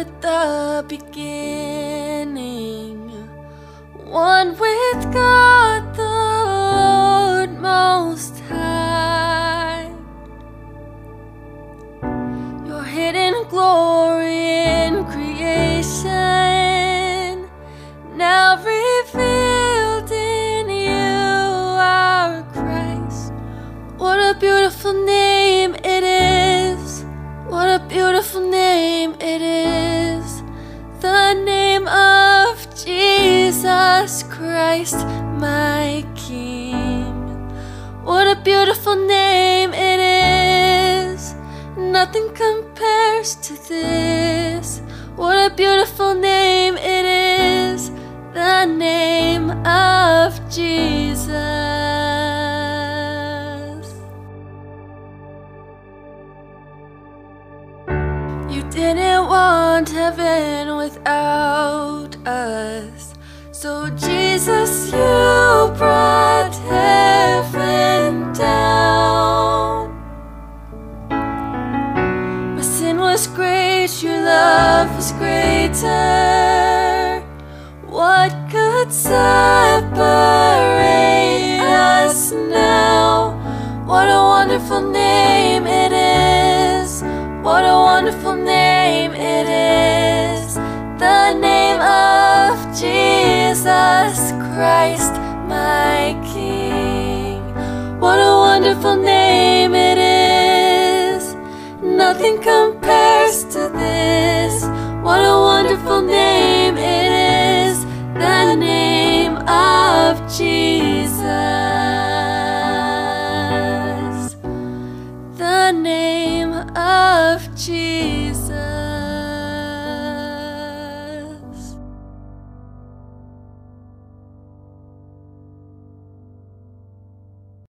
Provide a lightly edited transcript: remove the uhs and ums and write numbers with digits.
at the beginning, one with God the Lord Most High. Your hidden glory in creation, now revealed in you, our Christ. What a beautiful name it is. What a beautiful name it is. The name of Jesus Christ, my King. What a beautiful name it is. Nothing compares to this. What a beautiful name it is. The name of Jesus. You didn't want heaven without us, so Jesus, you brought heaven down. My sin was great, your love was greater. What could separate us now? What a wonderful name it is. What a wonderful name it is. The name of Jesus Christ, my King. What a wonderful name it is. Nothing compares to this. What a wonderful name it is.